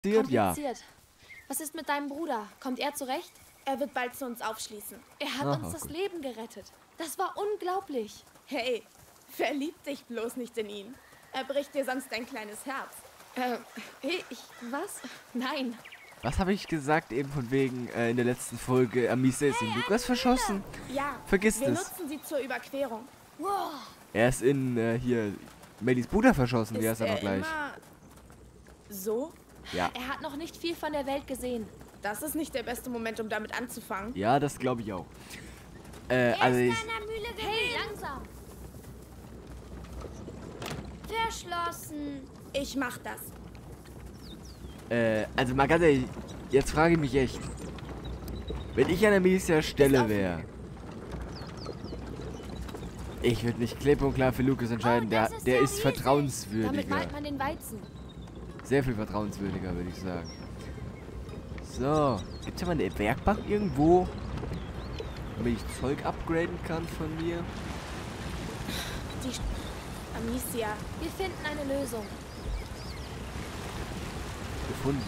Ja. Kompliziert. Was ist mit deinem Bruder? Kommt er zurecht? Er wird bald zu uns aufschließen. Er hat uns das Leben gerettet. Das war unglaublich. Hey, verlieb dich bloß nicht in ihn. Er bricht dir sonst dein kleines Herz. Was? Nein. Was habe ich gesagt eben von wegen in der letzten Folge? Amicia ist in Lukas verschossen? Ja, Vergiss wir es. nutzen sie zur Überquerung. Wow. Er ist in hier Mellys Bruder verschossen, wie heißt er noch gleich? Immer so? Ja. Er hat noch nicht viel von der Welt gesehen. Das ist nicht der beste Moment, um damit anzufangen. Ja, das glaube ich auch. Also ich, Hey, langsam. Verschlossen. Ich mach das. also mal ganz ehrlich, jetzt frage ich mich echt, wenn ich an Amicias Stelle wäre, ich würde nicht klipp und klar für Lukas entscheiden, der ist Damit vertrauenswürdiger. meint man den Weizen. Sehr viel vertrauenswürdiger, würde ich sagen. So, gibt es ja mal eine Werkbank irgendwo, damit ich Zeug upgraden kann von mir? Amicia, Wir finden eine Lösung. Gefunden.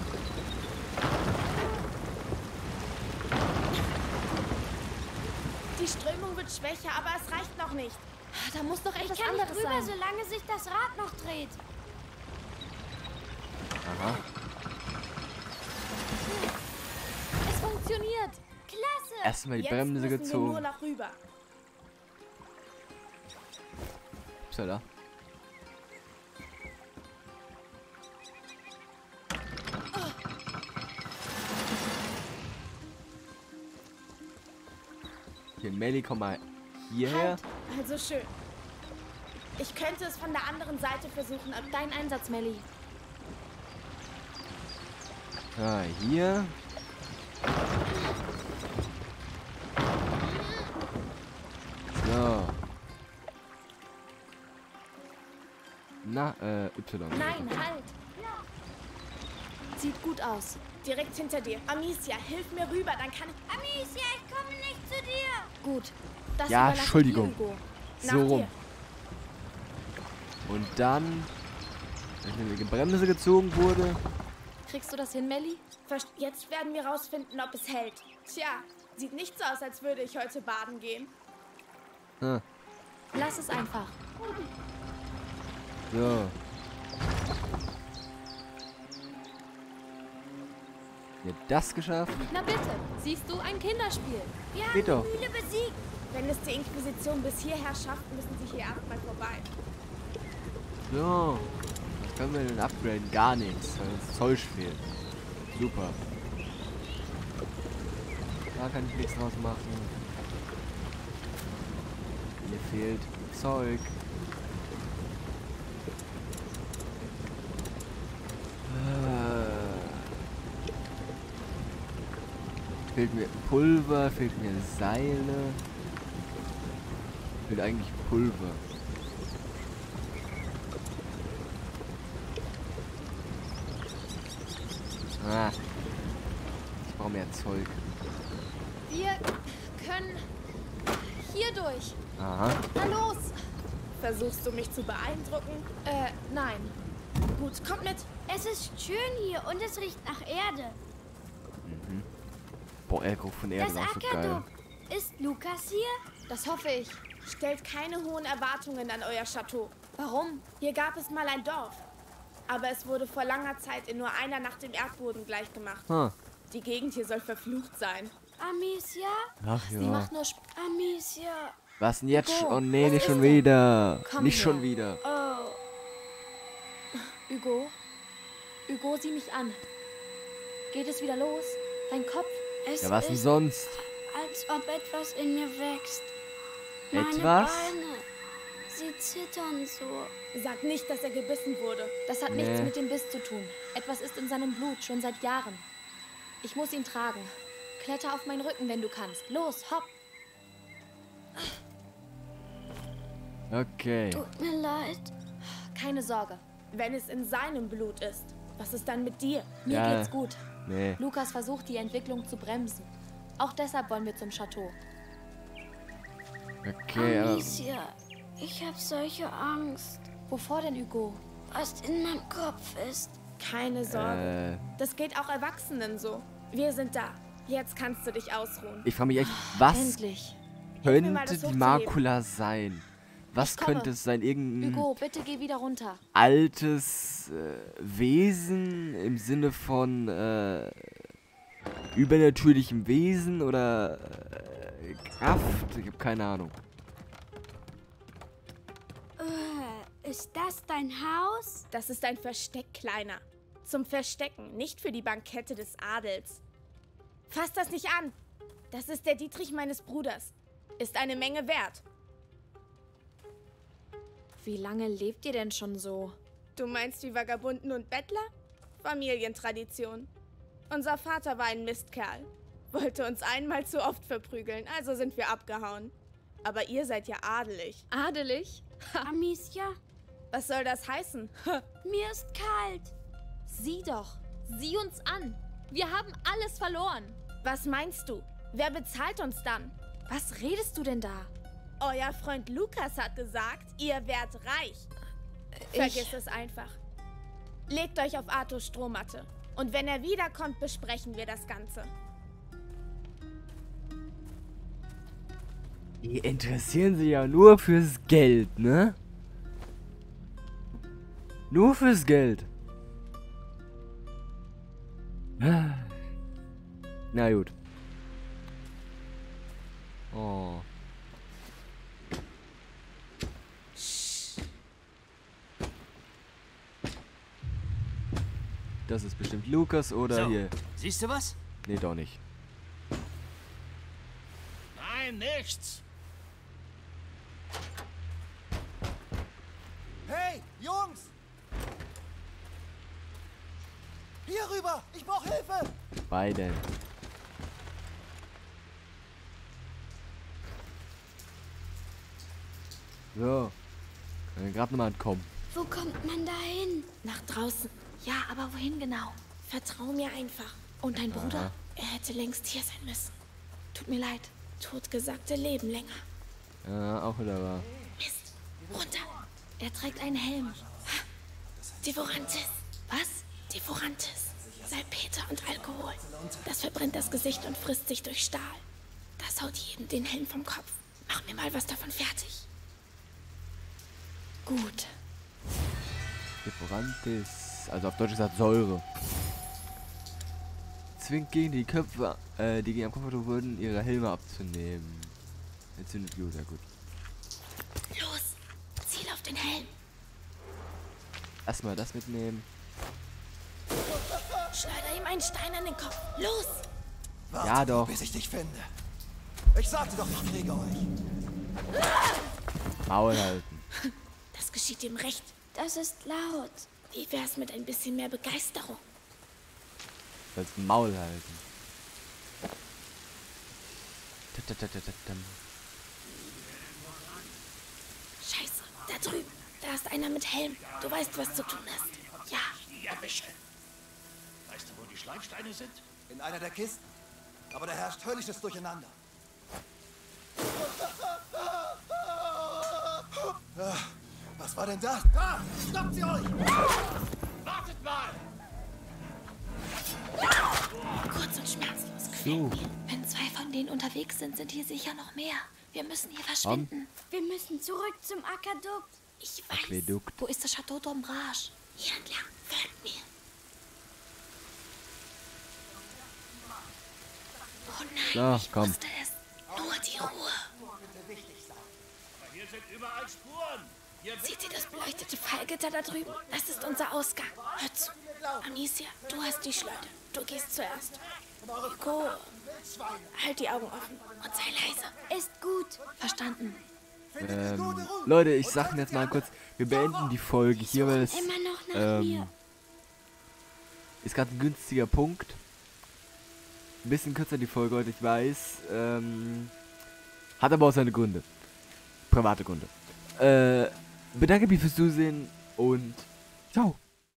die Strömung wird schwächer, aber es reicht noch nicht. Da muss doch Ich etwas kann nicht anderes rüber, sein. solange sich das Rad noch dreht. Aha. Es funktioniert. Klasse. Erstmal die Jetzt Bremse müssen wir nur gezogen. noch rüber. Upsala. Hier, Melly, komm mal hierher. Halt, also schön. Ich könnte es von der anderen Seite versuchen, aber Dein Einsatz, Melly. Ah, hier. So. Na, Y. Nein, halt. Sieht gut aus. direkt hinter dir. Amicia, hilf mir rüber, dann kann ich... Amicia, ich komme nicht zu dir. Gut. Das Ja, überlasse ich Entschuldigung. dir, Hugo. So Nach rum. dir. Und dann, wenn die Bremse gezogen wurde. Kriegst du das hin, Melly? Jetzt werden wir rausfinden, ob es hält. Tja, sieht nicht so aus, als würde ich heute baden gehen. Ah, Lass es einfach. so. Wird das geschafft? Na bitte. Siehst du, ein Kinderspiel. Wir haben Geht doch. die Mühle besiegt. Wenn es die Inquisition bis hierher schafft, müssen sie hier erstmal vorbei. So. Was können wir denn upgraden? Gar nichts, weil das Zeug fehlt. Super. Da kann ich nichts draus machen. Mir fehlt Zeug. Fehlt mir Pulver, fehlt mir Seile. Fehlt eigentlich Pulver. Ah. Ich brauche mehr Zeug. Wir können hier durch. Aha. Na los. Versuchst du mich zu beeindrucken? Nein. Gut, kommt mit. Es ist schön hier und es riecht nach Erde. Boah, er guckt von Erde Das auch so geil. Ackerduck. Ist Lukas hier? Das hoffe ich. Stellt keine hohen Erwartungen an euer Chateau. Warum? Hier gab es mal ein Dorf. Aber es wurde vor langer Zeit in nur einer Nacht dem Erdboden gleichgemacht. Ah. Die Gegend hier soll verflucht sein. Amicia? Ach Sie ja. macht nur Amicia. Was denn jetzt? Hugo, Oh nee, was nicht ist schon denn? wieder. Komm Nicht her. schon wieder. Oh. Hugo. Hugo, sieh mich an. Geht es wieder los? Dein Kopf? Es Ja, was denn ist, sonst? als ob etwas in mir wächst. Meine Etwas? Beine. Sie zittern so. Sag nicht, dass er gebissen wurde. Das hat Nee. nichts mit dem Biss zu tun. Etwas ist in seinem Blut, schon seit Jahren. Ich muss ihn tragen. Kletter auf meinen Rücken, wenn du kannst. Los, hopp. Okay. Tut mir leid. Keine Sorge. Wenn es in seinem Blut ist, was ist dann mit dir? Mir Ja. geht's gut. Nee. Lukas versucht, die Entwicklung zu bremsen. Auch deshalb wollen wir zum Chateau. Okay, aber Amicia, ich habe solche Angst. Wovor denn, Hugo? Was in meinem Kopf ist. Keine Sorge. Das geht auch Erwachsenen so. Wir sind da. Jetzt kannst du dich ausruhen. Ich frage mich echt, was Endlich. Hilf mir mal, könnte das die hochzuheben. Makula sein? Was Ich komme. könnte es sein? Irgendein Hugo, bitte geh wieder runter. altes Wesen im Sinne von übernatürlichem Wesen oder Kraft? Ich habe keine Ahnung. Ist das dein Haus? Das ist ein Versteck, Kleiner. Zum Verstecken, nicht für die Bankette des Adels. Fass das nicht an. Das ist der Dietrich meines Bruders. Ist eine Menge wert. Wie lange lebt ihr denn schon so? Du meinst wie Vagabunden und Bettler? Familientradition. Unser Vater war ein Mistkerl. Wollte uns einmal zu oft verprügeln, also sind wir abgehauen. Aber ihr seid ja adelig. Adelig? Amicia, Was soll das heißen? mir ist kalt. Sieh doch. Sieh uns an. Wir haben alles verloren. Was meinst du? Wer bezahlt uns dann? Was redest du denn da? Euer Freund Lukas hat gesagt, ihr werdet reich. Vergiss es einfach. Legt euch auf Arthurs Strohmatte. Und wenn er wiederkommt, besprechen wir das Ganze. Die interessieren sich ja nur fürs Geld, ne? Nur fürs Geld. Na gut. Oh. Das ist bestimmt Lukas oder So, hier. siehst du was? Nee, doch nicht. Nein, nichts. Hey, Jungs! Hier rüber! Ich brauche Hilfe! Beiden. So. Können wir gerade nochmal entkommen. Wo kommt man da hin? Nach draußen. Ja, aber wohin genau? Vertrau mir einfach. Und dein Bruder? Er hätte längst hier sein müssen. Tut mir leid. Totgesagte leben länger. Ja, auch wieder wahr. Mist. Runter. Er trägt einen Helm. Devorantis. Was? Devorantis. Salpeter und Alkohol. Das verbrennt das Gesicht und frisst sich durch Stahl. Das haut jedem den Helm vom Kopf. Mach mir mal was davon fertig. Gut. Devorantis. Also auf Deutsch gesagt Säure. Zwingt gegen die Köpfe, die gegen am Kopf wurden, ihre Helme abzunehmen. Entzündet Blut, ja gut. Los. Ziel auf den Helm. Erstmal das mitnehmen. Schleuder ihm einen Stein an den Kopf. Los. Warte, Ja, doch. bis ich dich finde. Ich sagte doch, ich kriege euch. Maul halten. Das geschieht ihm recht. Das ist laut. Wie wär's mit ein bisschen mehr Begeisterung? Das Maul halten. Tatatatam. Scheiße, da drüben. Da ist einer mit Helm. Du weißt, was zu tun ist. Ja. Die erwischen. Weißt du, wo die Schleifsteine sind? In einer der Kisten. Aber da herrscht höllisches Durcheinander. Was war denn das? Da! Stoppt sie euch! Wartet mal! Kurz und schmerzlos. So. Wenn zwei von denen unterwegs sind, sind hier sicher noch mehr. Wir müssen hier verschwinden. Wir müssen zurück zum Aquädukt. Ich weiß. Aquädukt. Wo ist das Chateau d'Ombrage? Hier entlang. Folgt mir. Oh nein, Na, ich komm. wusste es. Nur die Ruhe. Hier sind überall Spuren. Hier Seht ihr das beleuchtete Fallgitter da drüben? Das ist unser Ausgang. Hör zu. Amicia, du hast die Schleuder. Du gehst zuerst. Hugo, halt die Augen offen und sei leise. Ist gut. Verstanden. Leute, ich sag jetzt mal kurz, wir beenden die Folge hier, weil es Immer noch nach mir. ist gerade ein günstiger Punkt. Ein bisschen kürzer die Folge heute, ich weiß. Hat aber auch seine Gründe. Private Gründe. Bedanke mich fürs Zusehen und ciao.